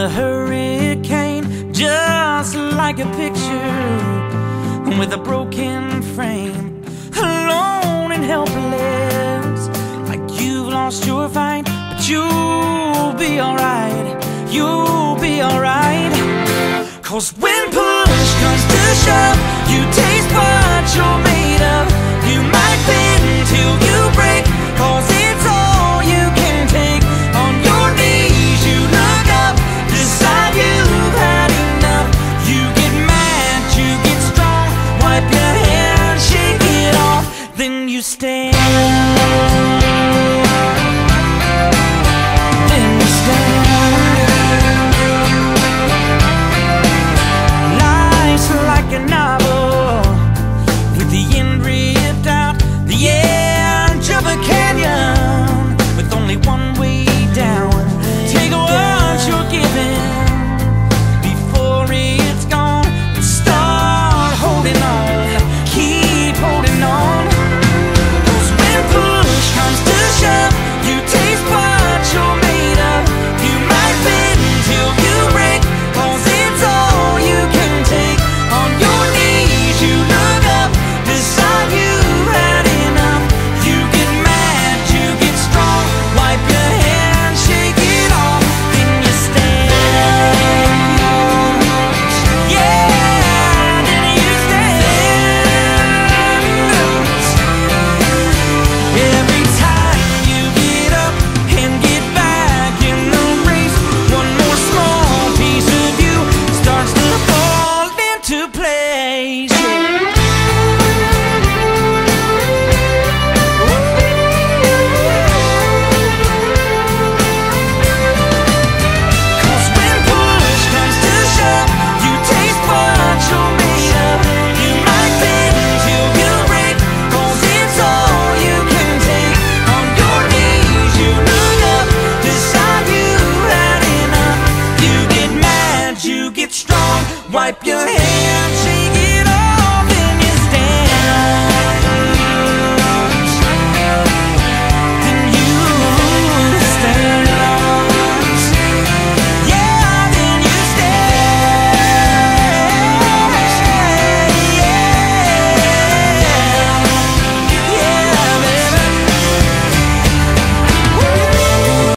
a hurricane, just like a picture with a broken frame, alone and helpless, like you've lost your fight. But you'll be alright, you'll be alright. 'Cause when push comes to shove, you taste what you're made